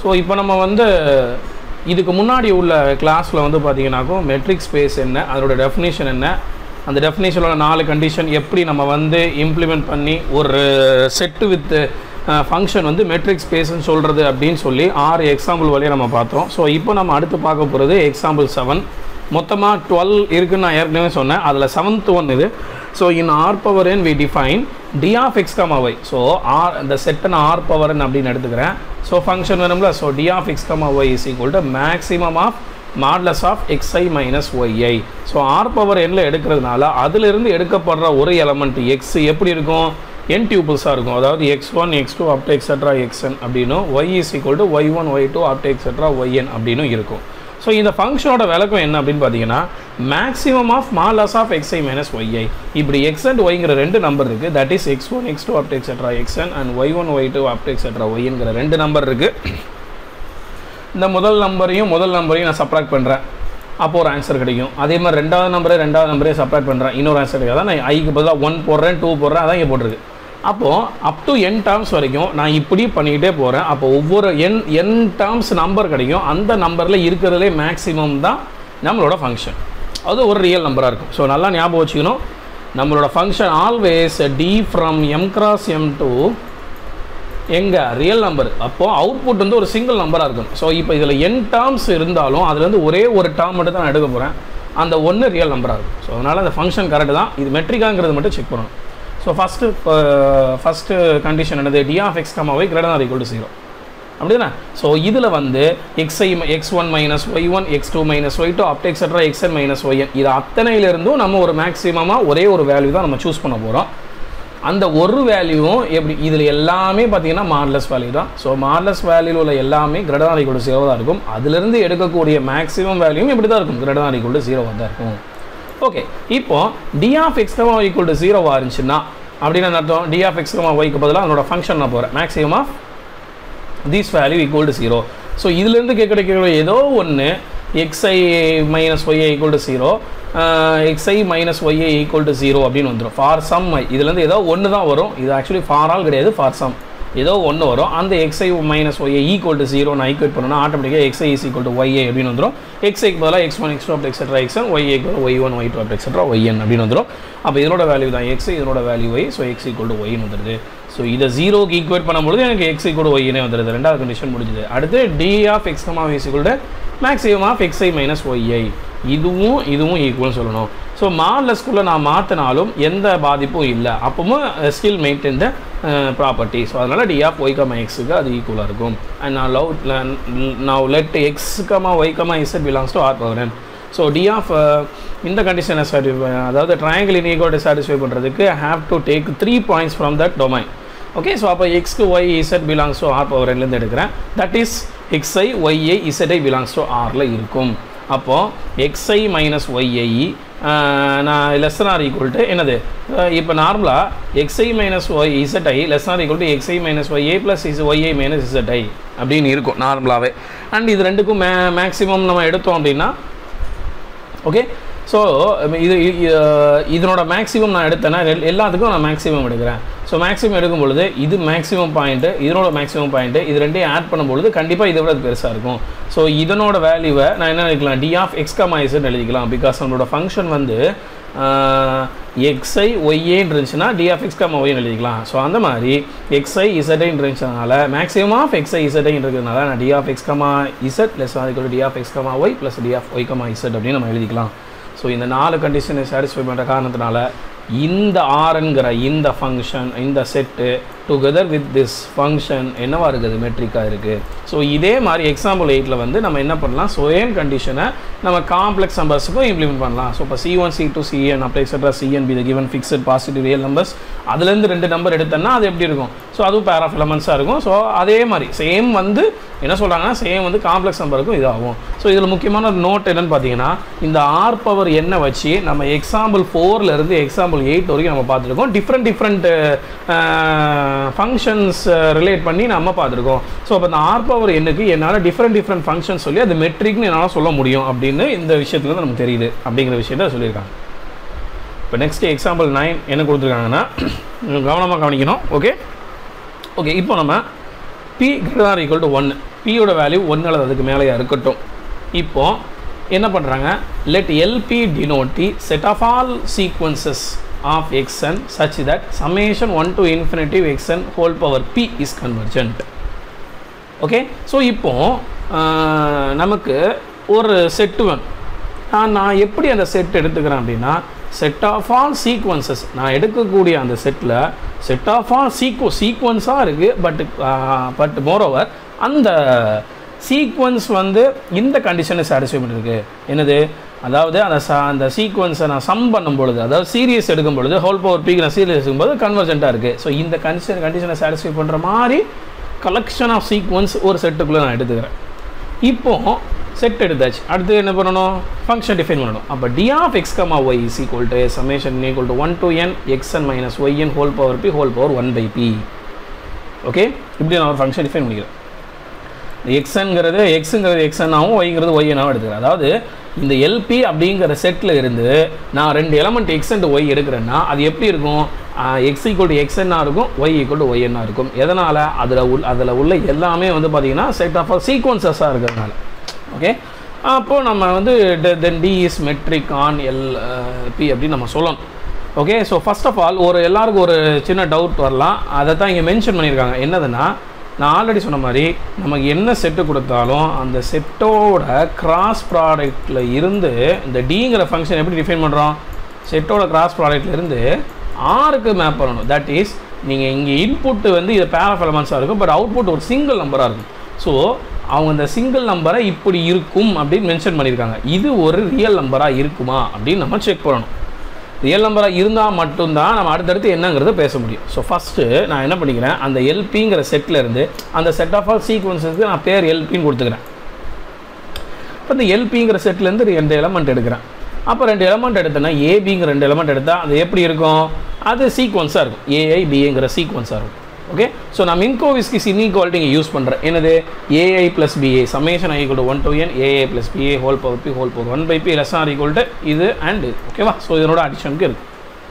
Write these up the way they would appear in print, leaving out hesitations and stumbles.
So இப்போ நம்ம வந்து இதுக்கு முன்னாடி உள்ள கிளாஸில் வந்து பார்த்தீங்கன்னாக்கும் மெட்ரிக் ஸ்பேஸ் என்ன, அதோட டெஃபினேஷன் என்ன, அந்த டெஃபினேஷனோட 4 கண்டிஷன் எப்படி நம்ம வந்து இம்ப்ளிமெண்ட் பண்ணி ஒரு செட்டு வித் ஃபங்க்ஷன் வந்து மெட்ரிக் ஸ்பேஸ்ன்னு சொல்கிறது அப்படின்னு சொல்லி 6 எக்ஸாம்பிள் வழியாக நம்ம பார்த்தோம். ஸோ இப்போ நம்ம அடுத்து பார்க்க போகிறது எக்ஸாம்பிள் 7. மொத்தமாக 12 இருக்குன்னு நான் ஏற்கனவே சொன்னேன். அதில் 7th ஒன் இது. So in R power n we define d of x, y. So இந்த செட்டை நான் R power n அப்படின்னு எடுத்துக்கிறேன். ஸோ ஃபங்க்ஷன் வேணும்ல. So d of x, y is equal to maximum of modulus of xi minus yi. So R power nல எடுக்கிறதுனால அதிலிருந்து எடுக்கப்படுற ஒரு எலமெண்ட் x எப்படி இருக்கும், n டியூபிள்ஸாக இருக்கும். அதாவது x1 x2 up to etc xn அப்படின்னும் y is equal to y1 y2 up to etc yn அப்படின்னு இருக்கும். ஸோ இந்த ஃபங்க்ஷனோட விளக்கம் என்ன அப்படின்னு பார்த்தீங்கன்னா maximum of modulus of xi minus yi. இப்படி x அண்ட் ஒய்ங்கிற 2 நம்பர் இருக்குது. That is x1 x2 up to etc xn அண்ட் y1 y2 up to etc yங்கிற 2 நம்பர் இருக்குது. இந்த முதல் நம்பரையும் நான் சப்ராக்ட் பண்ணுறேன், அப்போ ஒரு ஆன்சர் கிடைக்கும். அதே மாதிரி ரெண்டாவது நம்பரையும் சப்ராக்ட் பண்ணுறேன், இன்னொரு ஆன்சர் கிடைக்காது. நான் ஐக்கு பதிலாக 1 போடுறேன், 2 போடுறேன், அதான் இங்கே போட்டிருக்கு. அப்போது அப் டு n டேர்ம்ஸ் வரைக்கும் நான் இப்படி பண்ணிக்கிட்டே போகிறேன். அப்போ ஒவ்வொரு n டேர்ம்ஸ் நம்பர் கிடைக்கும். அந்த நம்பரில் இருக்கிறதுலே மேக்ஸிமம் தான் நம்மளோட ஃபங்க்ஷன். அது ஒரு ரியல் நம்பராக இருக்கும். ஸோ நல்லா ஞாபகம் வச்சுக்கணும், நம்மளோட function always d from m cross m to எங்கே ரியல் நம்பர். அப்போது அவுட்புட் வந்து ஒரு சிங்கிள் நம்பராக இருக்கும். ஸோ இப்போ இதில் n டேர்ம்ஸ் இருந்தாலும் அதுலேருந்து ஒரே ஒரு டேர்ம் மட்டும் தான் நான் எடுக்க போகிறேன். அந்த ஒன்று ரியல் நம்பராக இருக்கும். ஸோ அதனால் அந்த ஃபங்க்ஷன் கரெக்டு தான். இது மெட்ரிக்காங்கிறது மட்டும் செக் பண்ணணும். ஸோ ஃபஸ்ட்டு கண்டிஷன் என்னது, d of x, y greater than or equal to 0 அப்படிதானே. ஸோ இதில் வந்து x1 minus y1 x2 minus y2 up to etc xn minus yn இது அத்தனையிலிருந்தும் நம்ம ஒரு மேக்ஸிமமாக ஒரே ஒரு வேல்யூ தான் நம்ம சூஸ் பண்ண போகிறோம். அந்த ஒரு வேல்யூவும் எப்படி இதில் எல்லாமே பார்த்தீங்கன்னா மாடலஸ் வேல்யூ தான். ஸோ மாடலஸ் வேல்யூவில் உள்ள எல்லாமே greater than or equal to 0 தான் இருக்கும். அதிலிருந்து எடுக்கக்கூடிய மேக்ஸிமம் வேல்யூவும் எப்படி தான் இருக்கும், greater than or equal to 0 தான் இருக்கும். ஓகே, இப்போ d of x, y equal to 0 இருந்துச்சுன்னா அப்படின்னு அர்த்தம், d of x, yக்கு பதிலாக அதனோட ஃபங்க்ஷன் நான் போகிறேன், maximum of this value equal to 0. So இதுலேருந்து கிடைக்கிற ஏதோ ஒன்று xi minus y equal to 0, xi minus y equal to 0 அப்படின்னு வந்துடும். ஃபார் சம் இதுலேருந்து ஏதோ ஒன்று தான் வரும். இது ஆக்சுவலி ஃபார் ஆல் கிடையாது, ஃபார் சம் ஏதோ ஒன்று வரும். அந்த xi minus y equal to 0 நான் ஈக்குவேட் பண்ணணும்னா ஆட்டோமேட்டிக்காக xi is equal to y அப்படின்னு வந்துடும். xக்கு பதிலாக x1 x2 up to etc xn, y equal y1 y2 up to etc yn அப்படின்னு வந்துடும். அப்போ இதனோட வேல்யூ தான் x, இதனோட value y. So x equal to yன்னு வந்துடுது. ஸோ இதை 0க்கு ஈக்குவேட் பண்ணும்போது எனக்கு x ஈக்குவல் டு yனே வந்துடுது. ரெண்டாவது கண்டிஷன் முடிஞ்சுது. அடுத்து d of x, y is equal to maximum of xi minus yi. இதுவும் ஈக்குவல்னு சொல்லணும். ஸோ மாடலஸ்குள்ளே நான் மாற்றினாலும் எந்த பாதிப்பும் இல்லை, அப்பவும் still maintain the property. So அதனால் d of y, xக்கு அது ஈக்குவலாக இருக்கும். அண்ட் நான் let x, y, z belongs to R power n. So d of இந்த கண்டிஷனை அதாவது ட்ரையாங்கிள் இன்இக்வாலிட்டி சாட்டிஸ்ஃபை பண்ணுறதுக்கு have to take 3 points from that domain. Okay, so அப்போ x, y, z belongs to R power nலேருந்து எடுக்கிறேன். That is xi, yi, zi belongs to Rல இருக்கும். அப்போது xi மைனஸ் yi நான் லெஸ் ஆர் ஈக்குவல் டு என்னது, இப்போ நார்மலாக xi minus zi less or equal to xi minus yi plus yi minus zi அப்படின்னு இருக்கும் நார்மலாகவே. அண்ட் இது ரெண்டுக்கும் மேக்ஸிமம் நம்ம எடுத்தோம் அப்படின்னா ஓகே. ஸோ இதனோட மேக்ஸிமம் நான் எடுத்தேன்னா எல்லாத்துக்கும் நான் மேக்ஸிமம் எடுக்கிறேன். ஸோ மேக்ஸிமம் எடுக்கும் பொழுது இது மேக்ஸிமம் பாயிண்ட்டு, இதனோட மேக்ஸிமம் பாயிண்ட்டு, இது ரெண்டையும் ஆட் பண்ணும்பொழுது கண்டிப்பாக இதை விட பெருசாக இருக்கும். ஸோ இதனோட வேல்யூவை நான் என்ன எழுதிக்கலாம், d of x, z எழுதிக்கலாம். பிகாஸ் நம்மளோட ஃபங்க்ஷன் வந்து xi yன்னு இருந்துச்சுன்னா d of x, y எழுதிக்கலாம். ஸோ அந்த மாதிரி xi z இருந்துச்சதுனால மேக்ஸிமம் ஆஃப் xi z இருக்கிறதுனால நான் d of x, z less or equal to d of x, y plus d of y, z அப்படின்னு நம்ம எழுதிக்கலாம். ஸோ இந்த 4 கண்டிஷனை சாட்டிஸ்ஃபை பண்ணுற காரணத்தினால இந்த ஆர்ங்கிற இந்த ஃபங்க்ஷன், இந்த set together with this function என்னவா இருக்குது, மெட்ரிக்காக இருக்குது. ஸோ இதே மாதிரி எக்ஸாம்பிள் 8ல் வந்து நம்ம என்ன பண்ணலாம், சேம் கண்டிஷனை நம்ம காம்ப்ளெக்ஸ் நம்பர்ஸுக்கும் இம்ப்ளிமெண்ட் பண்ணலாம். ஸோ இப்போ c1 c2 cn அப்படி etcetera cn be the given fixed positive real numbers, அதுலேருந்து 2 நம்பர் எடுத்தோன்னா அது எப்படி இருக்கும், ஸோ அதுவும் பேர் ஆஃப் எலமெண்ட்ஸாக இருக்கும். ஸோ அதே மாதிரி சேம் வந்து என்ன சொல்கிறாங்கன்னா சேம் வந்து காம்ப்ளெக்ஸ் நம்பருக்கும் இதாகும். ஸோ இதில் முக்கியமான ஒரு நோட் என்னென்னு பார்த்தீங்கன்னா, இந்த R power n வச்சு நம்ம எக்ஸாம்பிள் 4லேருந்து எக்ஸாம்பிள் 8 வரைக்கும் நம்ம பார்த்துருக்கோம். டிஃப்ரெண்ட் ஃபங்க்ஷன்ஸ் ரிலேட் பண்ணி நம்ம பார்த்துருக்கோம். ஸோ அப்போ இந்த R power n-க்கு என்னால் டிஃப்ரெண்ட் ஃபங்க்ஷன்ஸ் சொல்லி அது மெட்ரிக்னு என்னால் சொல்ல முடியும் அப்படின்னு இந்த விஷயத்துலேருந்து நமக்கு தெரியுது அப்படிங்கிற விஷயத்த சொல்லியிருக்காங்க. இப்போ நெக்ஸ்ட் எக்ஸாம்பிள் 9 என்ன கொடுத்துருக்காங்கன்னா கவனமாக கவனிக்கணும். ஓகே, இப்போ நம்ம p greater than or equal to 1. p யோட வேல்யூ 1 அல்லது அதுக்கு மேலேயா இருக்கட்டும். இப்போ என்ன பண்ணுறாங்க, let LP denote the set of all sequences of xn such that summation 1 to infinity of xn whole power p is convergent. Okay, so இப்போ நமக்கு ஒரு செட்டு வேணும். நான் எப்படி அந்த செட் எடுத்துக்கிறேன் அப்படின்னா, செட் ஆஃப் ஆல் சீக்வன்சஸ், நான் எடுக்கக்கூடிய அந்த செட்டில் செட் ஆஃப் ஆல் சீக்வன்ஸாக இருக்குது. பட் மோரோவர் அந்த சீக்வன்ஸ் வந்து இந்த கண்டிஷனை சாட்டிஸ்ஃபை பண்ணிருக்கு. என்னது, அதாவது அந்த சீக்வன்ஸை நான் சம் பண்ணும் பொழுது, அதாவது சீரியஸ் எடுக்கும் பொழுது ஹோல் பவர் பிக்கு நான் சீரியஸ் எடுக்கும்போது கன்வர்ஜென்ட்டாக இருக்குது. ஸோ இந்த கண்டிஷனை சாட்டிஸ்ஃபை பண்ணுற மாதிரி கலெக்ஷன் ஆஃப் சீக்வன்ஸ் ஒரு செட்டுக்குள்ளே நான் எடுத்துக்கிறேன். இப்போது செட் எடுத்தாச்சு, அடுத்து என்ன பண்ணணும், ஃபங்க்ஷன் டிஃபைன் பண்ணணும். அப்போ d of x, y is equal to summation n equal to 1 to n xn minus yn whole power p whole power 1 by p. Okay, இப்படி நான் ஒரு ஃபங்க்ஷன் டிஃபைன் பண்ணிக்கிறேன். எக்ஸுங்கிறது எக்ஸன்னாகவும் ஒய்ங்கிறது ஒய்னாகவும் எடுத்துக்கிறேன். அதாவது இந்த எல்பி அப்படிங்கிற செட்டில் இருந்து நான் 2 எலமெண்ட் எக்ஸ் அண்ட் ஒய் எடுக்கிறேன்னா அது எப்படி இருக்கும், எக்ஸ் ஈக்குவல் டு எக்ஸ்என்னாக இருக்கும், ஒய் ஈக்குவல் டு ஒய்என்னாக இருக்கும். எதனால், அதில் உள்ள எல்லாமே வந்து பார்த்திங்கன்னா செட் ஆஃப் சீக்வன்சஸாக இருக்கிறதுனால. ஓகே, அப்போது நம்ம வந்து then d is metric on lp அப்படின்னு நம்ம சொல்லணும். Okay, so first of all எல்லாருக்கும் ஒரு சின்ன டவுட் வரலாம், அதை தான் இங்கே மென்ஷன் பண்ணியிருக்காங்க. என்னதுன்னா, நான் ஆல்ரெடி சொன்ன மாதிரி நமக்கு என்ன செட்டு கொடுத்தாலும் அந்த செட்டோட கிராஸ் ப்ராடக்டில் இருந்து இந்த டிங்கிற ஃபங்க்ஷன் எப்படி டிஃபைன் பண்ணுறோம், செட்டோட கிராஸ் ப்ராடக்டில் இருந்து ஆருக்கு மேப் பண்ணணும். தட் இஸ் நீங்கள் இங்கே இன்புட்டு வந்து இது பேர் ஆஃப் எலமெண்ட்ஸாக இருக்கும், பட் அவுட்புட் ஒரு சிங்கிள் நம்பராக இருக்கும். ஸோ அவங்க இந்த சிங்கிள் நம்பரை இப்படி இருக்கும் அப்படின்னு மென்ஷன் பண்ணியிருக்காங்க. இது ஒரு ரியல் நம்பராக இருக்குமா அப்படின்னு நம்ம செக் பண்ணணும். ரியல் நம்பராக இருந்தால் மட்டும்தான் நம்ம அடுத்தடுத்து என்னங்கிறத பேச முடியும். ஸோ ஃபஸ்ட்டு நான் என்ன பண்ணிக்கிறேன், அந்த எல்பிங்கிற செட்டில் இருந்து அந்த செட் ஆஃப் ஆல் சீக்வன்ஸுக்கு நான் பேர் எல்பின்னு கொடுத்துக்கிறேன். இப்போ இந்த எல்பிங்கிற செட்லேருந்து 2 எலமெண்ட் எடுக்கிறேன். அப்போ 2 எலமெண்ட் எடுத்தேன்னா ஏபிங்கிற 2 எலமெண்ட் எடுத்தால் அது எப்படி இருக்கும், அது சீக்வன்ஸாக இருக்கும், ஏஐ பிஏங்கிற சீக்வன்ஸாக இருக்கும். ஓகே, ஸோ நான் மின்கோவிஸ்கிஸ் இன்இக்வாலிட்டி இங்கே யூஸ் பண்ணுறேன். என்னது, ai plus ba summation i equal to 1 to n ai plus ba whole power p whole power 1 by p less or equal to இது அண்ட் இது. ஓகேவா, ஸோ இதனோட அடிஷனுக்கு இருக்குது.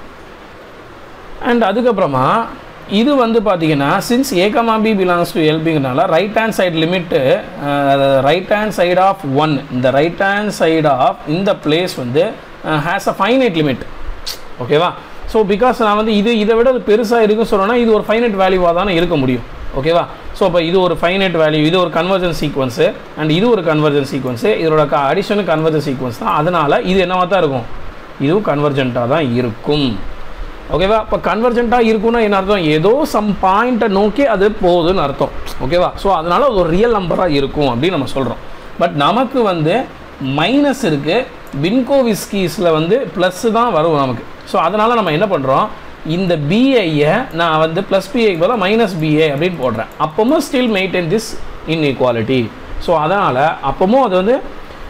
அண்ட் அதுக்கப்புறமா இது வந்து பார்த்தீங்கன்னா since a comma b belongs to எல்பிங்கிறனால right hand side limit right hand side of 1, இந்த ரைட் ஹேண்ட் சைடு ஆஃப் இந்த பிளேஸ் வந்து ஹேஸ் அ ஃபைனைட் லிமிட். ஓகேவா, ஸோ பிகாஸ் நான் வந்து இதை விட அது பெருசாக இருக்குன்னு சொன்னோன்னா இது ஒரு ஃபைனைட் வேல்யூவாக தானே இருக்க முடியும். ஓகேவா, ஸோ அப்போ இது ஒரு ஃபைனைட் வேல்யூ, இது ஒரு கன்வர்ஜன் சீக்வன்ஸு அண்ட் இது ஒரு கன்வர்ஜன் சீக்வன்ஸு, இதோட அடிஷனு கன்வர்ஜன் சீக்வன்ஸ் தான். அதனால் இது என்னவாக தான் இருக்கும், இதுவும் கன்வர்ஜென்ட்டாக தான் இருக்கும். ஓகேவா, இப்போ கன்வர்ஜென்ட்டாக இருக்குன்னா என்ன அர்த்தம், ஏதோ சம் பாயிண்ட்டை நோக்கி அது போகுதுன்னு அர்த்தம். ஓகேவா, ஸோ அதனால் அது ஒரு ரியல் நம்பராக இருக்கும் அப்படின்னு நம்ம சொல்கிறோம். பட் நமக்கு வந்து மைனஸ் இருக்குது, மின்கோவிஸ்கிஸில் வந்து ப்ளஸ்ஸு தான் வரும் நமக்கு. ஸோ அதனால் நம்ம என்ன பண்ணுறோம், இந்த பிஐயை நான் வந்து ப்ளஸ் பிஐக்கு பதிலாக மைனஸ் பிஐ அப்படின்னு போடுறேன். அப்பவும் still maintain this inequality. So அதனால் அப்பவும் அது வந்து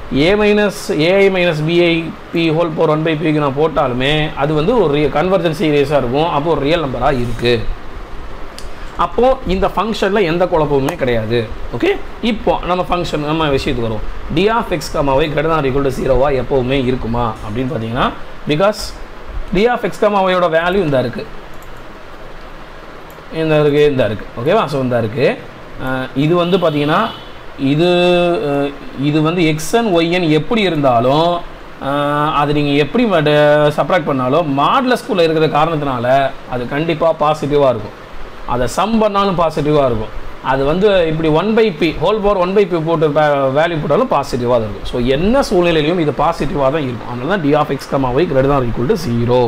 ai minus bi p whole power 1 by பிக்கு நான் போட்டாலுமே அது வந்து ஒரு கன்வர்ஜன் சீரியஸாக இருக்கும். அப்போது ஒரு ரியல் நம்பராக இருக்குது. அப்போது இந்த ஃபங்க்ஷனில் எந்த குழப்பமுமே கிடையாது. ஓகே, இப்போ நம்ம விஷயத்துக்கு வருவோம். D of x comma y greater than or equal to 0 எப்போவுமே இருக்குமா அப்படின்னு பார்த்தீங்கன்னா, because d of x comma ஒயோட வேல்யூ இந்த இருக்குது. ஓகேவா, ஸோ இந்த இருக்குது. இது வந்து பார்த்தீங்கன்னா இது வந்து எக்ஸ்என் ஒய்என் எப்படி இருந்தாலும் அது நீங்கள் எப்படி சப்ராக்ட் பண்ணாலும் மாட்லஸ்குள்ளே இருக்கிற காரணத்தினால அது கண்டிப்பாக பாசிட்டிவாக இருக்கும். அதை சம் பண்ணாலும் பாசிட்டிவாக இருக்கும். அது வந்து இப்படி 1 by p whole power 1 by p போட்டு வேல்யூ போட்டாலும் பாசிட்டிவாக தான் இருக்கும். ஸோ என்ன சூழ்நிலையிலையும் இது பாசிட்டிவாக தான் இருக்கும். அதனால தான் d of x comma y greater than or equal to 0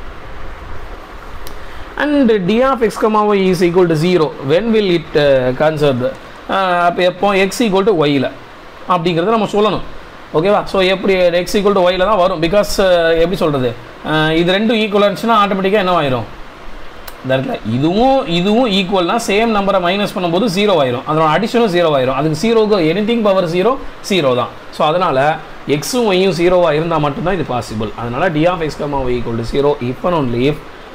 and d of x comma y is equal to 0 when will it conserve. அப்போ எப்போ எக்ஸ் ஈக்குவல் டு ஒய்யில் அப்படிங்கிறத நம்ம சொல்லணும். ஓகேவா, ஸோ எப்படி எக்ஸ் ஈக்குவல் டு ஒய்யில் தான் வரும். பிகாஸ் எப்படி சொல்கிறது, இது ரெண்டும் ஈக்குவலாக இருந்துச்சுன்னா ஆட்டோமேட்டிக்காக என்னவாயிரும், இந்த இடத்துல இதுவும் ஈக்குவல்னா சேம் நம்பரை மைனஸ் பண்ணும்போது 0 ஆயிரும், அதனோட அடிஷனும் 0 ஆயிரும். அதுக்கு 0க்கு எனிதிங் பவர் 0 தான். ஸோ அதனால் எக்ஸும் ஒய்யும் 0 இருந்தால் மட்டும்தான் இது பாசிபிள். அதனால் d of x comma y equal to 0 if and only if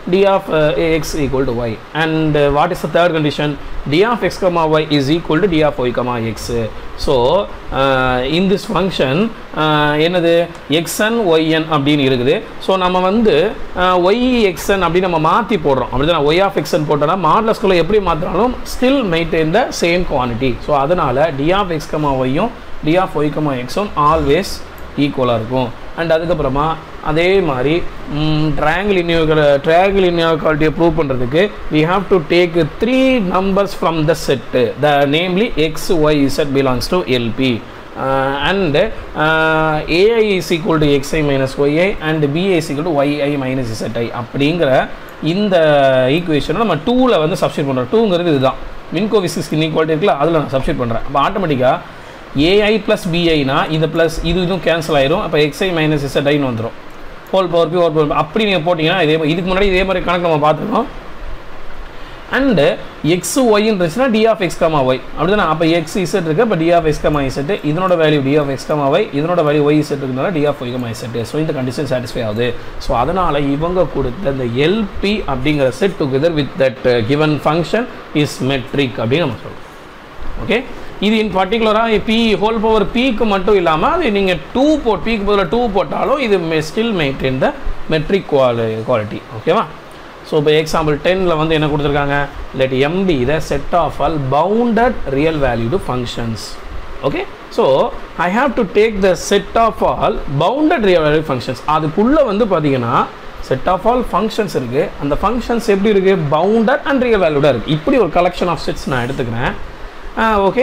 d of x equal to y. And what is the third condition? d of x comma y is equal to d of y comma x. So in this function என்னது xn yn அப்படின்னு இருக்குது. So நம்ம வந்து yxn அப்படின்னு நம்ம மாற்றி போடுறோம். அப்படிதான் y of xn போட்டோம்னா மாடலஸ்குள்ளே எப்படி மாற்றினாலும் still maintain the same quantity. So அதனால் d of x comma yயும் d of y comma xம் ஆல்வேஸ் ஈக்குவலாக இருக்கும். அண்ட் அதுக்கப்புறமா அதே மாதிரி ட்ரையாங்கிள் இன்இக்வாலிட்டியை ப்ரூவ் பண்ணுறதுக்கு we have to take 3 numbers from the set, the namely x, y, z belongs to LP, and ai is equal to xi minus yi and bi is equal to yi minus zi அப்படிங்கிற இந்த ஈக்குவேஷனை நம்ம 2ல் வந்து substitute பண்ணுறோம். 2ங்கிறது இதுதான் மின்கோவிசிஸ் inequality இருக்குல்ல, அதில் நான் சப்ஸ்டிட் பண்ணுறேன். அப்போ ஆட்டோமேட்டிக்காக ai plus bi னா இந்த ப்ளஸ் இதுவும் கேன்சல் ஆயிரும். அப்போ xi minus zi வந்துடும். Whole power p whole power அப்படி நீங்கள் போட்டிங்கன்னா இதே இதுக்கு முன்னாடி இதே மாதிரி கணக்கு நம்ம பார்த்துருக்கோம். அண்டு எக்ஸ் ஒய்ன்னு இருந்துச்சுன்னா d of x comma y அப்படி தானே. அப்போ எக்ஸ் இசட் இருக்குது, அப்போ d of x comma z, இதனோட வேல்யூ d of x comma y, இதனோட வேல்யூ ஒய் இசட் இருக்கிறதுனால d of y comma z. So இந்த கண்டிஷன் சாட்டிஸ்ஃபை ஆகுது. ஸோ அதனால் இவங்க கொடுத்த இந்த எல்பி அப்படிங்கிற set together with that given function is metric அப்படின்னு நம்ம சொல்லுவோம். ஓகே, இது இன் பர்டிகுலராக பி ஹோல் பவர் பிக்கு மட்டும் இல்லாமல் அது நீங்கள் 2 போட் பிக்கு பதில் 2 போட்டாலும் இது still maintain the metric quality. ஓகேவா? ஸோ இப்போ எக்ஸாம்பிள் 10ல் வந்து என்ன கொடுத்துருக்காங்க, let m be the set of all bounded real valued functions. Okay, so I have to take the set of all bounded real value functions. அதுக்குள்ளே வந்து பார்த்தீங்கன்னா set of all functions இருக்குது. அந்த ஃபங்க்ஷன்ஸ் எப்படி இருக்குது, பவுண்டட் அண்ட் ரியல் வேல்யூடாக இருக்குது. இப்படி ஒரு கலெக்ஷன் ஆஃப் செட்ஸ் நான் எடுத்துக்கிறேன். ஓகே,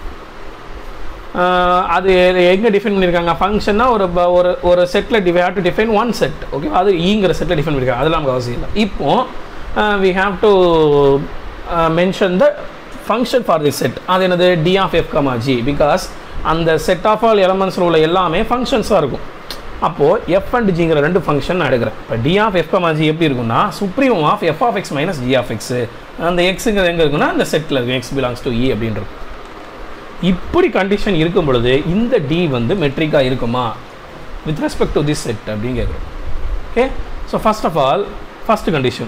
அது எங்கே டிஃபைன் பண்ணியிருக்காங்க, ஃபங்க்ஷன்னா ஒரு செட்டில் have to define one set. Okay, அது ஈங்கிற செட்டில் டிஃபைன் பண்ணியிருக்காங்க, அதெல்லாம் நமக்கு அவசியம் இல்லை. இப்போது we have to mention the function for the set. அது என்னது, d of f comma g, because அந்த செட் ஆஃப் ஆல் எலமெண்ட்ஸில் உள்ள எல்லாமே ஃபங்க்ஷன்ஸாக இருக்கும். அப்போது எஃப் அண்ட் ஜிங்கிற 2 ஃபங்க்ஷன் நான் எடுக்கிறேன். இப்போ d of f comma g எப்படி இருக்குன்னா, supreme of f of x minus g of x. அந்த எக்ஸுங்கிறது எங்கே இருக்குன்னா அந்த செட்டில் இருக்கும், எக்ஸ் பிலாங்ஸ் டு இ அப்படின்றது. இப்படி கண்டிஷன் இருக்கும் பொழுது இந்த டி வந்து மெட்ரிக்காக இருக்குமா with respect to this set அப்படின்னு கேட்குறோம். Okay, so first of all first condition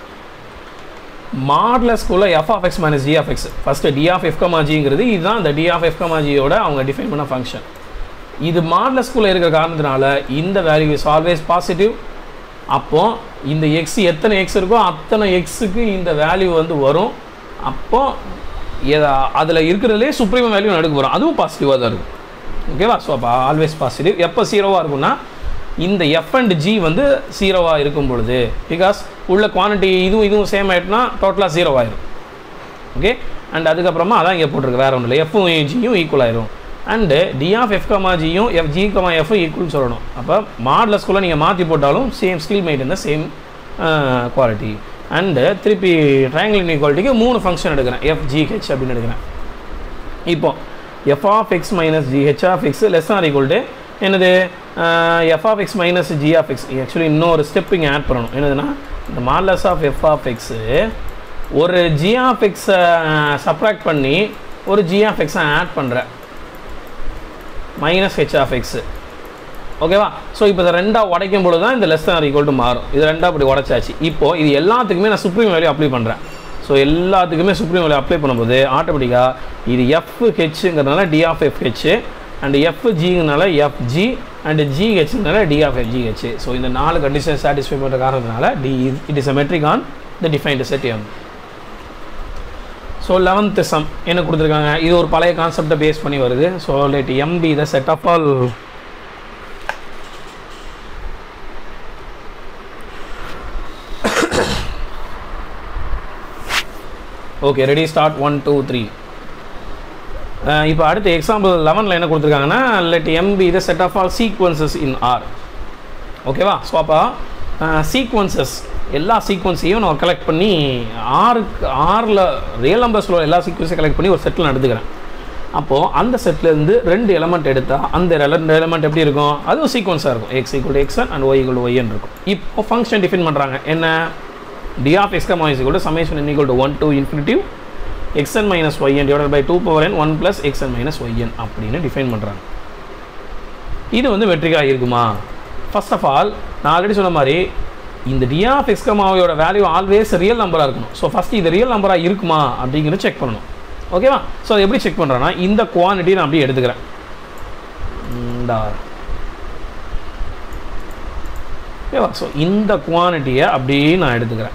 மாடலஸ்குள்ள f of x minus g of x. First d of f comma ஜிங்கிறது இதுதான் இந்த டி ஆஃப் எஃப் கமா ஜியோட அவங்க டிஃபைன் பண்ண ஃபங்க்ஷன். இது மாடலஸ்குள்ளே இருக்கிற காரணத்தினால இந்த வேல்யூ இஸ் ஆல்வேஸ் பாசிட்டிவ். அப்போது இந்த எக்ஸ் எத்தனை எக்ஸ் இருக்கோ அத்தனை எக்ஸுக்கு இந்த வேல்யூ வந்து வரும். அப்போது அதில் இருக்கிறதுலே சுப்ரீம் வேல்யூ எடுக்க போகிறோம், அதுவும் பாசிட்டிவாக தான் இருக்கும். ஓகேவா? ஸோ அப்போ ஆல்வேஸ் பாசிட்டிவ். எப்போ 0வாக இருக்கும்னா இந்த எஃப் அண்ட் ஜி வந்து 0வாக இருக்கும் பொழுது, பிகாஸ் உள்ள குவான்டிட்டி இதுவும் சேம் ஆகிட்டுனா டோட்டலாக 0 ஆயிரும். ஓகே, அண்ட் அதுக்கப்புறமா அதான் இங்கே போட்டிருக்கு, வேறு ஒன்றும் இல்லை, எஃப்பும் ஜியும் ஈக்குவல் ஆயிரும். And d of f comma ஜியும் எஃப் ஜி கமா எஃப்பும் ஈக்குவல்னு சொல்லணும். அப்போ மாடலஸ்குள்ளே நீங்கள் மாற்றி போட்டாலும் same still maintain the same quality. And திருப்பி ட்ரையாங்கிள் இன்இக்வாலிட்டிக்கு 3 ஃபங்க்ஷன் எடுக்கிறேன், எஃப் ஜிஹெச் அப்படின்னு எடுக்கிறேன். இப்போ f of x minus g h of x less or equal to என்னது, f of x minus g of x. Actually இன்னொரு ஸ்டெப் இங்கே add பண்ணணும். என்னதுன்னா இந்த modulus of f of x ஒரு ஜி ஆஃப் எக்ஸை சப்ராக்ட் பண்ணி ஒரு ஜி ஆஃப் எக்ஸை ஆட் பண்ணுறேன் மைனஸ் ஹெச் ஆஃப் எக்ஸு. ஓகேவா? ஸோ இப்போ இதை 2ஆக உடைக்கும் பொழுது தான் இந்த லெஸ் ஆர் ஈக்குவல் டு மாறும். இது 2ஆக அப்படி உடைச்சாச்சு. இப்போது இது எல்லாத்துக்குமே நான் சுப்ரீம் வேல்யூ அப்ளை பண்ணுறேன். ஸோ எல்லாத்துக்குமே சுப்ரீம் வேல்யூ அப்ளை பண்ணும்போது ஆட்டோமேட்டிக்காக இது எஃப் ஹெச்ங்கிறதுனால d of f h, and f ஜிங்கிறதுனால எஃப் ஜி, அண்ட் ஜிஹெச்னால d of f g h. So இந்த 4 கண்டிஷன் சாட்டிஸ்ஃபை பண்ணுற காரணத்தினால it is a metric on the defined set m. So 11th sum என்ன கொடுத்துருக்காங்க, இது ஒரு பழைய கான்செப்டை பேஸ் பண்ணி வருது. So let m be the set of all okay, ready, start 1 2 3. இப்போ அடுத்து எக்ஸாம்பிள் 11ல் என்ன கொடுத்துருக்காங்கன்னா, let m be the set of all sequences in R. ஓகேவா? ஸோ அப்போ சீக்வன்சஸ் எல்லா சீக்வன்ஸையும் நான் கலெக்ட் பண்ணி ஆறில் ரியல் நம்பர்ஸில் எல்லா சீக்வன்ஸையும் கலெக்ட் பண்ணி ஒரு செட்டில் எடுத்துக்கிறேன். அப்போது அந்த செட்லேருந்து 2 எலமெண்ட் எடுத்தால் அந்த 2 எலமெண்ட் எப்படி இருக்கும், அதுவும் சீக்வன்ஸாக இருக்கும். X equal to x n and y equal to y n இருக்கும். இப்போ ஃபங்க்ஷன் டிஃபைன் பண்ணுறாங்க, என்ன, d of x comma is equal to summation n equal to 1 to infinity xn minus yn divided by 2 power n 1 plus xn minus yn அப்படின்னு define பண்ணுறாங்க. இது வந்து மெட்ரிக்காக இருக்குமா? ஃபர்ஸ்ட் ஆஃப் ஆல் நான் ஆல்ரெடி சொன்ன மாதிரி இந்த டி ஆஃப் எக்ஸ் கமாவோட வேல்யூ ஆல்வேஸ் ரியல் நம்பராக இருக்கணும். ஸோ ஃபஸ்ட்டு இது ரியல் நம்பராக இருக்குமா அப்படிங்கிறத செக் பண்ணணும். ஓகேவா? ஸோ அதை எப்படி செக் பண்ணுறேன்னா இந்த குவான்டிட்டி நான் அப்படியே எடுத்துக்கிறேன். ஓகேவா? ஸோ இந்த குவான்டிட்டியை அப்படியே நான் எடுத்துக்கிறேன்.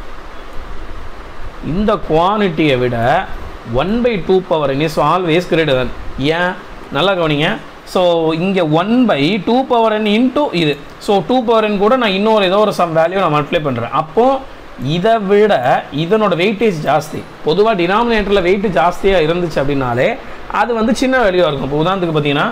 இந்த குவான்டிட்டியை விட 1/2 power n is always greater then. ஏன்? நல்லா கவனிங்க. ஸோ இங்கே 1/2 பவர் n இன்ட்டு இது. ஸோ 2 பவர் n கூட நான் இன்னொரு ஏதோ ஒரு சம் வேல்யூ நான் மல்டிப்ளை பண்ணுறேன். அப்போது இதை விட இதனோட வெயிட்டேஜ் ஜாஸ்தி. பொதுவாக டினாமினேட்டரில் வெயிட் ஜாஸ்தியாக இருந்துச்சு அப்படின்னாலே அது வந்து சின்ன வேல்யூவாக இருக்கும். இப்போ உதாரணத்துக்கு பார்த்தீங்கன்னா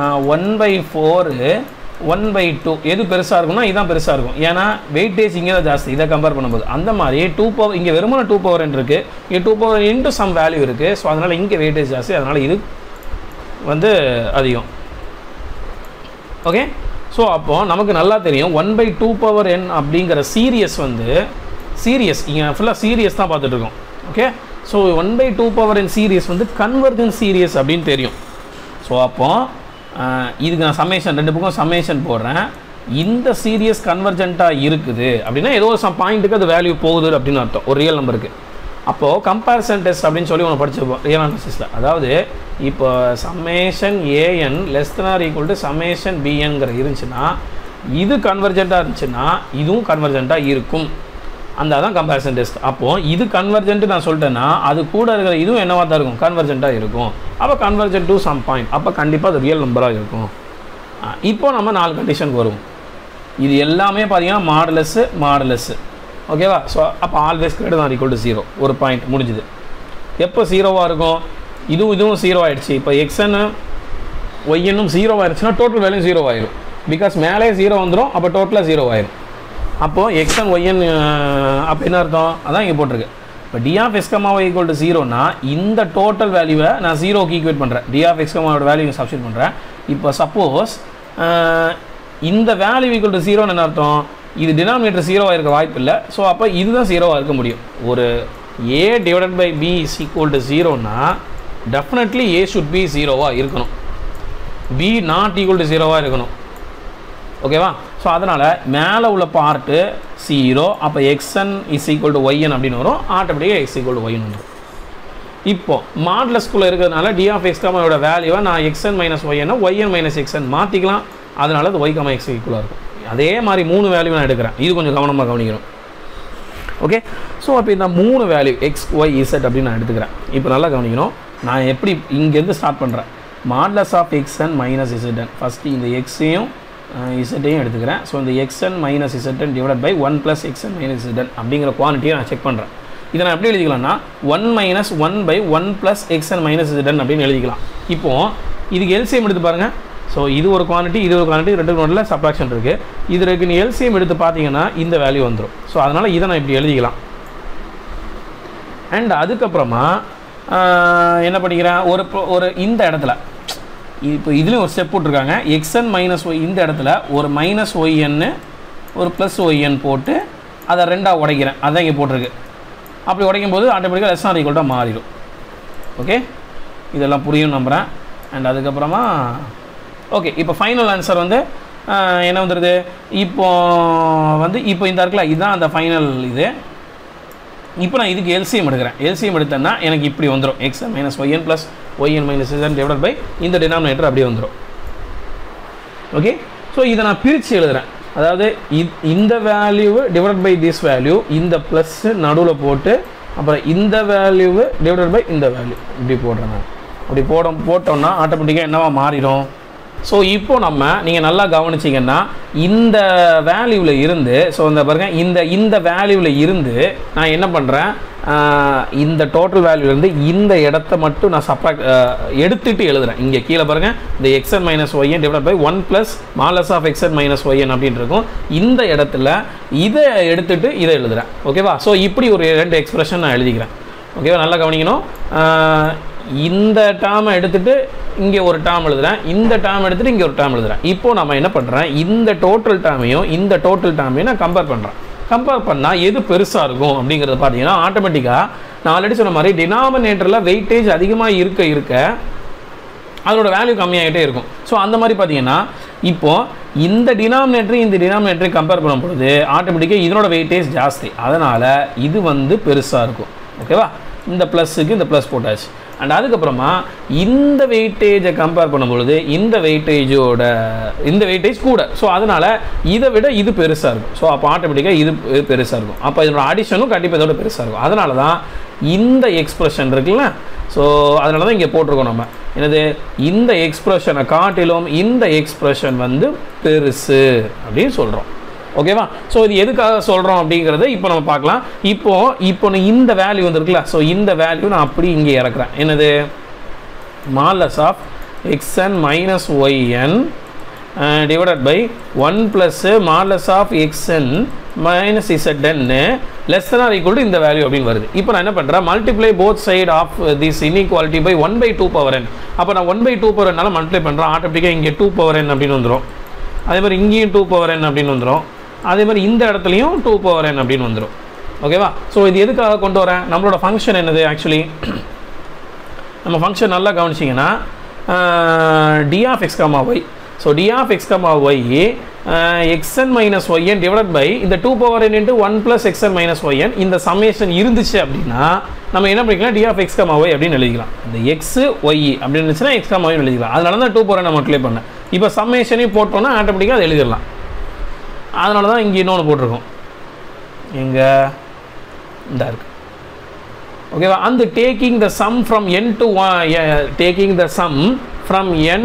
1/4 1/2 எது பெருசாக இருக்கும்னா இதுதான் பெருசாக இருக்கும். ஏன்னா வெயிட்டேஜ் இங்கே தான் ஜாஸ்தி இதை கம்பேர் பண்ணும்போது. அந்த மாதிரி 2 பவர் இங்கே வெறுமனே 2 பவர் n இருக்குது, இங்கே 2 பவர் இன்ட்டு சம் வேல்யூ இருக்குது. ஸோ அதனால் இங்கே வெயிட்டேஜ் ஜாஸ்தி, அதனால் இது வந்து அதிகம். ஓகே? ஸோ அப்போது நமக்கு நல்லா தெரியும் 1/2 பவர் n அப்படிங்கிற சீரியஸ் வந்து சீரியஸ் இங்கே ஃபுல்லாக சீரியஸ் தான் பார்த்துட்ருக்கோம். Okay? So 1/2 power n series வந்து கன்வர்ஜன் சீரியஸ் அப்படின்னு தெரியும். ஸோ அப்போது இதுக்கு நான் சம்மேஷன் 2 பக்கம் சம்மேஷன் போடுறேன். இந்த சீரியஸ் கன்வர்ஜென்ட்டாக இருக்குது அப்படின்னா ஏதோ ஒரு பாயிண்ட்டுக்கு அது வேல்யூ போகுது அப்படின்னு அர்த்தம் ஒரு ரியல் நம்பருக்கு. அப்போது கம்பேரிசன் டெஸ்ட் அப்படின்னு சொல்லி ஒன்று படிச்சிருப்போம் ரியல் அனாலிசிஸில். அதாவது இப்போ summation an less than or equal to summation bnங்கிற இருந்துச்சுன்னா இது கன்வர்ஜென்ட்டாக இருந்துச்சுன்னா இதுவும் கன்வர்ஜென்ட்டாக இருக்கும். அந்த தான் கம்பேரிசன் டெஸ்ட். அப்போது இது கன்வர்ஜென்ட் நான் சொல்லிட்டேன்னா அது கூட இருக்கிற இதுவும் என்னவாக தான் இருக்கும், கன்வர்ஜென்ட்டாக இருக்கும். அப்போ கன்வர்ஜென்ட் டு சம் பாயிண்ட், அப்போ கண்டிப்பாக அது ரியல் நம்பராக இருக்கும். இப்போ நம்ம 4 கண்டிஷனுக்கு வருவோம். இது எல்லாமே பார்த்தீங்கன்னா மாடுலஸ்ஸு. ஓகேவா? ஸோ அப்போ ஆல்வேஸ் கிரேட்டர் தான் ஈக்குவல் டு 0 ஒரு பாயிண்ட் முடிஞ்சுது. எப்போ 0வாக இருக்கும்? இதுவும் 0 ஆகிடுச்சு. இப்போ எக்ஸ்என்னு ஒய்என்னும் 0 ஆயிடுச்சுன்னா டோட்டல் வேல்யூ 0 ஆயிடும். பிகாஸ் மேலே 0 வந்துடும், அப்போ டோட்டலாக 0 ஆயிடும். அப்போது எக்ஸ்என் ஒய்என் அப்போ என்ன அர்த்தம்? அதான் இங்கே போட்டிருக்கு. இப்போ டி ஆஃப் எக்ஸ் கமாவை ஈக்குவல் டு 0னா இந்த டோட்டல் வேல்யூவை நான் 0க்கு ஈக்குவேட் பண்ணுறேன். டி ஆஃப் எக்ஸ் கமாவோட வேல்யூ சப்ஸ்டிட் பண்ணுறேன். இப்போ சப்போஸ் இந்த வேல்யூ ஈக்குவல் டு 0ன்னு என்ன அர்த்தம்? இது டினாமினேட்டர் 0வாக இருக்க வாய்ப்பு இல்லை. ஸோ அப்போ இதுதான் 0வாக இருக்க முடியும். ஒரு a divided by b is equal to 0னா டெஃபினெட்லி a ஷுட் பி 0வாக இருக்கணும், b நாட் ஈக்குவல் டு 0வாக இருக்கணும். ஓகேவா? ஸோ அதனால் மேலே உள்ள பார்ட்டு 0, அப்போ xn is equal to yn அப்படின்னு வரும். ஆட்டோமேட்டிக்காக x ஈக்குவல் டு y வந்துடும். இப்போது மாட்லஸ்குள்ளே இருக்கிறதுனால டி ஆஃப் எக்ஸ் கமாவோட வேல்யூவை நான் xn மைனஸ் ஒய்என்னா yn மைனஸ் xn மாற்றிக்கலாம். அதனால அது y கமா x ஈக்குவலாக இருக்கும். அதே மாதிரி 3 வேல்யூ நான் எடுக்கிறேன். இது கொஞ்சம் கவனமாக கவனிக்கணும். ஓகே? ஸோ அப்போ இந்த 3 வேல்யூ x y z அப்படின்னு நான் எடுத்துக்கிறேன். இப்போ நல்லா கவனிக்கணும். நான் எப்படி இங்கேருந்து ஸ்டார்ட் பண்ணுறேன். Modulus of xn minus zn first இந்த எக்ஸையும் இசட்டையும் எடுத்துக்கிறேன். ஸோ இந்த xn minus zn divide by 1 plus xn minus zn அப்படிங்கிற குவான்டிட்டியை நான் செக் பண்ணுறேன். இதை நான் எப்படி எழுதிக்கலாம்னா 1 minus 1 by 1 plus xn minus zn அப்படின்னு எழுதிக்கலாம். இப்போது இதுக்கு எல்சிஎம் எடுத்து பாருங்கள். ஸோ இது ஒரு குவான்டிட்டி, இது ஒரு குவான்டிட்டி, 2 குவான்டிட்டியில் சப்ராக்ஷன் இருக்குது. இதுக்கு நீ எல்சிஎம் எடுத்து பார்த்தீங்கன்னா இந்த வேல்யூ வந்துடும். ஸோ அதனால் இதை நான் இப்படி எழுதிக்கலாம். அண்ட் அதுக்கப்புறமா என்ன பண்ணிக்கிறேன், ஒரு இந்த இடத்துல இப்போ இதுலேயும் ஒரு ஸ்டெப் போட்டிருக்காங்க. xn மைனஸ் ஒய் இந்த இடத்துல ஒரு மைனஸ் ஒய்என்னு ஒரு ப்ளஸ் ஒய்என் போட்டு அதை 2ஆக உடைக்கிறேன். அதான் இங்கே போட்டிருக்கு. அப்படி உடைக்கும் போது ஆட்டோமேட்டிக்காக லெஸ் ஆர் ஈக்குவல்ட்டாக மாறிடும். ஓகே? இதெல்லாம் புரியும் நம்புகிறேன். அண்ட் அதுக்கப்புறமா ஓகே, இப்போ ஃபைனல் ஆன்சர் வந்து என்ன வந்துடுது? இப்போ இந்த இருக்குல்ல, இதுதான் அந்த ஃபைனல் இது. இப்போ நான் இதுக்கு எல்சிஎம் எடுக்கிறேன். எல்சிஎம் எடுத்தேன்னா எனக்கு இப்படி வந்துடும். xn minus y n plus y n minus zn divide by இந்த டினாமினேட்டர் அப்படியே வந்துடும். ஓகே? ஸோ இதை நான் பிரித்து எழுதுகிறேன். அதாவது இந்த value divide by this value, இந்த ப்ளஸ்ஸு நடுவில் போட்டு அப்புறம் இந்த வேல்யூவு டிவைட் பை இந்த வேல்யூ இப்படி போடுறேன். நான் அப்படி போட்டோம்னா ஆட்டோமேட்டிக்காக என்னவா மாறிடும்? ஸோ இப்போ நீங்கள் நல்லா கவனிச்சிங்கன்னா இந்த வேல்யூவில் இருந்து, ஸோ இந்த பாருங்கள், இந்த வேல்யூவில் இருந்து நான் என்ன பண்ணுறேன், இந்த டோட்டல் வேல்யூலேருந்து இந்த இடத்த மட்டும் நான் எடுத்துகிட்டு எழுதுகிறேன். இங்கே கீழே பாருங்கள், இந்த xn minus y n divide by 1 plus modulus of xn minus y n அப்படின்னு இருக்கும். இந்த இடத்துல இதை எடுத்துகிட்டு இதை எழுதுகிறேன். ஓகேவா? ஸோ இப்படி ஒரு 2 எக்ஸ்பிரஷன் நான் எழுதிக்கிறேன். ஓகேவா? நல்லா கவனிக்கணும். இந்த டேர்மை எடுத்துகிட்டு இங்கே ஒரு டேர்ம் எழுதுகிறேன், இந்த டேர்ம் எடுத்துகிட்டு இங்கே ஒரு டேர்ம் எழுதுகிறேன். இப்போது நம்ம என்ன பண்ணுறேன், இந்த டோட்டல் டேர்மையும் இந்த டோட்டல் டேர்மையும் நான் கம்பேர் பண்ணுறேன். கம்பேர் பண்ணால் எது பெருசாக இருக்கும் அப்படிங்கிறது பார்த்தீங்கன்னா ஆட்டோமேட்டிக்காக நான் ஆல்ரெடி சொன்ன மாதிரி டினாமினேட்டரில் வெயிட்டேஜ் அதிகமாக இருக்க அதோட வேல்யூ கம்மியாகிட்டே இருக்கும். ஸோ அந்த மாதிரி பார்த்தீங்கன்னா இப்போது இந்த டினாமினேட்டரை கம்பேர் பண்ணும்பொழுது ஆட்டோமேட்டிக்காக இதனோட வெயிட்டேஜ் ஜாஸ்தி, அதனால் இது வந்து பெருசாக இருக்கும். ஓகேவா? இந்த ப்ளஸ்ஸுக்கு இந்த ப்ளஸ் போட்டாச்சு. அண்ட் அதுக்கப்புறமா இந்த வெயிட்டேஜை கம்பேர் பண்ணும்பொழுது இந்த வெயிட்டேஜ் கூட, ஸோ அதனால் இதை விட இது பெருசாக இருக்கும். ஸோ அப்போ ஆட்டோமேட்டிக்காக இது பெருசாக இருக்கும். அப்போ இதோட அடிஷனும் கண்டிப்பாக இதோட பெருசாக இருக்கும். அதனால தான் இந்த எக்ஸ்பிரஷன் இருக்குல்ல, ஸோ அதனால தான் இங்கே போட்டிருக்கோம் நம்ம என்னது, இந்த எக்ஸ்பிரஷனை காட்டிலும் இந்த எக்ஸ்பிரஷன் வந்து பெருசு அப்படின்னு சொல்கிறோம். ஓகேவா? ஸோ இது எதுக்காக சொல்கிறோம் அப்படிங்கிறத இப்போ நம்ம பார்க்கலாம். இப்போ இந்த வேல்யூ வந்துருக்குல்ல, ஸோ இந்த வேல்யூ நான் அப்படி இங்கே இறக்குறேன். என்னது, modulus of xn minus y n divided by 1 plus modulus of xn minus zn less than or equal to இந்த வேல்யூ அப்படின்னு வருது. இப்போ நான் என்ன பண்ணுறேன், multiply both side of this inequality by 1/2 power n. அப்போ நான் 1/2 power n மல்டிப்ளை பண்ணுறேன். ஆட்டோமேட்டிக்காக இங்கே 2 power n அப்படின்னு வந்துடும். அதே மாதிரி இங்கேயும் 2 power n அப்படின்னு வந்துடும். அதே மாதிரி இந்த இடத்துலையும் 2 power n அப்படின்னு வந்துடும். ஓகேவா? ஸோ இது எதுக்காக கொண்டு வரேன், நம்மளோட ஃபங்க்ஷன் என்னது, ஆக்சுவலி நம்ம ஃபங்க்ஷன் நல்லா கவனிச்சிங்கன்னா d of x, y. So d of x, y xn minus y n divide by இந்த 2 power n into 1 plus xn minus y n. இந்த சம்மேஷன் இருந்துச்சு அப்படின்னா நம்ம என்ன பண்ணிக்கலாம், d of x, y அப்படின்னு எழுதிக்கலாம். இந்த x y அப்படின்னு இருந்துச்சுன்னா x, y எழுதிக்கலாம். அதனால தான் 2 power n நம்ம கிளியர் பண்ணேன். இப்போ சம்மேஷனையும் போட்டோன்னா ஆட்டோமேட்டிக்காக அதை எழுதிடலாம். அதனால தான் இங்கே இன்னொன்று போட்டிருக்கோம், எங்கே இந்த இருக்கு. ஓகேவா? அந்த taking the sum from n to taking the sum from n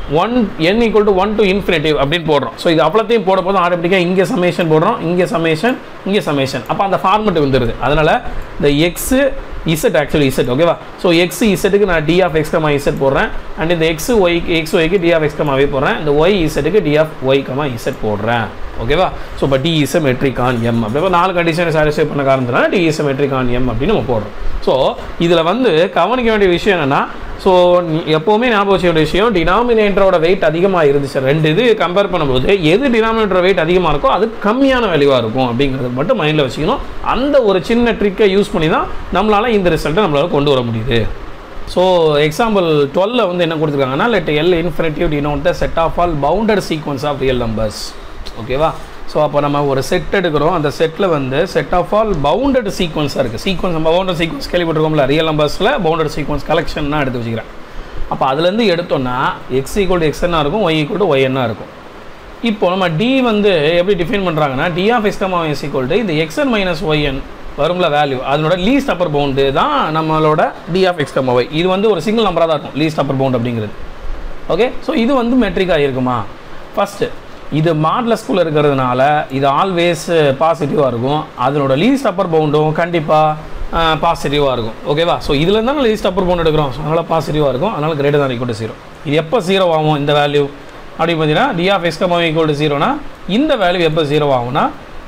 equal to 1 to infinitive அப்படின்னு போடுறோம். ஸோ இது அவ்வளோத்தையும் போட போதும் ஆட்டோமேட்டிக்காக இங்கே சமேஷன் போடுறோம், இங்கே சமேஷன். அப்போ அந்த ஃபார்மெட் வந்துடுது. அதனால் இந்த எக்ஸு இசட், ஆக்சுவலி இசட். ஓகேவா? ஸோ எக்ஸ் இசட்டுக்கு நான் d of x, z போடுறேன். அண்ட் இந்த எக்ஸ் ஒய்க்கு d of x, y போடுறேன். இந்த ஒய் இசட்டுக்கு d of y, z போடுறேன். ஓகேவா? ஸோ இப்போ d is a metric on m அப்படி 4 கண்டிஷனை சாட்டிஸ்ஃபை பண்ண காரணத்தினால d is a metric on m அப்படின்னு நம்ம போடுறோம். ஸோ இதில் வந்து கவனிக்க வேண்டிய விஷயம் என்னென்னா, ஸோ எப்போவுமே ஞாபகம் வச்ச வேண்டிய விஷயம், டினாமினேட்டரோட வெயிட் அதிகமாக இருந்துச்சு. ரெண்டு இது கம்பேர் பண்ணும்போது எது டினாமினேட்டரோட வெயிட் அதிகமாக இருக்கோ அது கம்மியான வேல்யூவாக இருக்கும் அப்படிங்கிறது மட்டும் மைண்டில் வச்சுக்கணும். அந்த ஒரு சின்ன ட்ரிக்கை யூஸ் பண்ணி தான் நம்மளால் இந்த ரிசல்ட்டை நம்மளால் கொண்டு வர முடியுது. ஸோ எக்ஸாம்பிள் 12 வந்து என்ன கொடுத்துருக்காங்கன்னா, let l infinity denote the set of all bounded sequence of real numbers. ஓகேவா? ஸோ அப்போ நம்ம ஒரு செட் எடுக்கிறோம், அந்த செட்டில் வந்து செட் ஆஃப் ஆல் பவுண்டட் சீக்வன்ஸாக இருக்குது. சீக்வன்ஸ் நம்ம பவுண்டட் சீக்வன்ஸ் கேள்விப்பட்டிருக்கோம்ல, ரியல் நம்பர்ஸில் பவுண்டட் சீக்வன்ஸ் கலெக்ஷன் தான் எடுத்து வச்சுக்கிறேன். அப்போ அதுலேருந்து எடுத்தோன்னா x ஈக்குவல் டு xn இருக்கும், y ஈக்குவல் டு yn இருக்கும். இப்போ நம்ம d வந்து எப்படி டிஃபைன் பண்ணுறாங்கன்னா, d of x, y equal to இந்த xn மைனஸ் yn வரும்ல வேல்யூ, அதனோட லீஸ்ட் அப்பர் பவுண்டு தான் நம்மளோட d of x, y. இது வந்து ஒரு சிங்கிள் நம்பராக தான் இருக்கும் லீஸ்ட் அப்பர் பவுண்ட் அப்படிங்கிறது. ஓகே? ஸோ இது வந்து மெட்ரிக்காக இருக்குமா, ஃபஸ்ட்டு இது மாட்லஸ்குள்ளே இருக்கிறதுனால இது ஆல்வேஸ் பாசிட்டிவாக இருக்கும். அதனோட லீஸ்ட் அப்பர் பவுண்டும் கண்டிப்பாக பாசிட்டிவாக இருக்கும். ஓகேவா? ஸோ இதில் இருந்தால் லீஸ்ட் அப்பர் பவுண்ட் எடுக்கிறோம், ஸோ அதனால் பாசிட்டிவாக இருக்கும். அதனால் கிரேட்டர் தான் ஈக்குவல் டு 0. இது எப்போ 0 ஆகும் இந்த வேல்யூ அப்படி பார்த்தீங்கன்னா, d of x, y equal to 0னா இந்த வேல்யூ எப்போ 0 ஆகும்னா,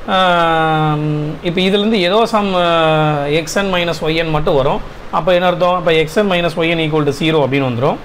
இப்போ இதுலேருந்து ஏதோ சம் xn மைனஸ் ஒய்என் மட்டும் வரும். அப்போ என்ன அர்த்தம், இப்போ xn minus y n equal to 0 அப்படின்னு வந்துடும்.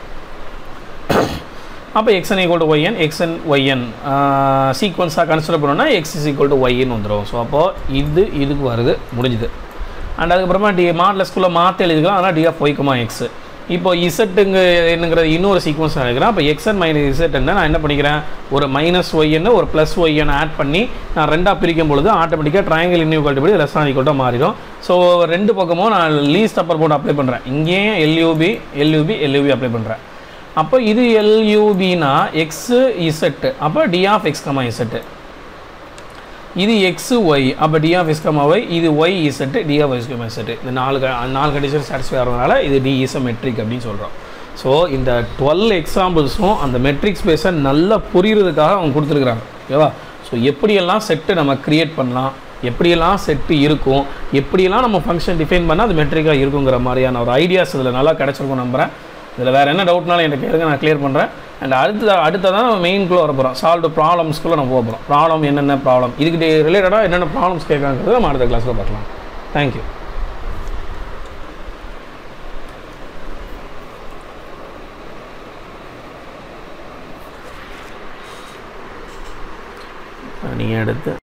அப்போ xn equal to y n, xn yn சீக்வன்ஸாக கன்சிடர் பண்ணோன்னா x is equal to yன்னு வந்துடும். ஸோ அப்போது இதுக்கு வருது, முடிஞ்சுது. அண்ட் அதுக்கப்புறமா மாட்லஸ்குள்ளே மாற்றி எழுதிக்கலாம். அதனால் d of y, x. இப்போ இசட்டுங்க என்னங்கிறது இன்னொரு சீக்வன்ஸ் எடுக்கிறேன். அப்போ xn மைனஸ் இசட் என்ன நான் என்ன பண்ணிக்கிறேன், ஒரு மைனஸ் ஒய்ன்னு ஒரு ப்ளஸ் ஒய்ன்னு ஆட் பண்ணி நான் ரெண்டாக பிரிக்கும் பொழுது ஆட்டோமேட்டிக்காக ட்ரையாங்கிள் இன்இக்வாலிட்டி படி லெஸ் ஆன் ஈக்குவல் டு மாறிடும். ஸோ ரெண்டு பக்கமும் நான் லீஸ்ட் அப்பர் பவுண்ட் அப்ளை பண்ணுறேன். இங்கேயும் LUB அப்ளை பண்ணுறேன். அப்போ இது LUBனா எக்ஸ் இசட்டு, அப்போ d of x, z. இது XY, அப்போ d of x, y. இது y z, d of x, z. இந்த நாலு கண்டிஷன் சாட்டிஸ்ஃபை ஆகிறதுனால இது d is a metric அப்படின்னு சொல்கிறோம். ஸோ இந்த 12 எக்ஸாம்பிள்ஸும் அந்த மெட்ரிக் ஸ்பேஸை நல்லா புரிகிறதுக்காக அவங்க கொடுத்துருக்குறாங்க. ஓகேவா? ஸோ எப்படியெல்லாம் செட்டு நம்ம க்ரியேட் பண்ணலாம், எப்படியெல்லாம் செட்டு இருக்கும், எப்படியெல்லாம் நம்ம ஃபங்க்ஷன் டிஃபைன் பண்ணால் அது மெட்ரிக்காக இருக்குங்கிற மாதிரியான ஒரு ஐடியாஸ் இதில் நல்லா கிடச்சிருக்கும் நம்புகிறேன். இதில் வேறு என்ன டவுட்னாலும் எனக்கு கேளுங்க, நான் கிளியர் பண்ணுறேன். அண்ட் அடுத்ததான் நம்ம மெயின்குள்ளே வர போகிறோம், சால்வ் ப்ராப்ளம்ஸ்குள்ளே நம்ம போக போகிறோம். ப்ராப்ளம் என்னென்ன ப்ராப்ளம், இதுக்கு ரிலேட்டடாக என்னென்ன ப்ராப்ளம்ஸ் கேட்காங்கிறது நம்ம அடுத்த கிளாஸில் பார்க்கலாம். தேங்க்யூ. நீங்கள் எடுத்து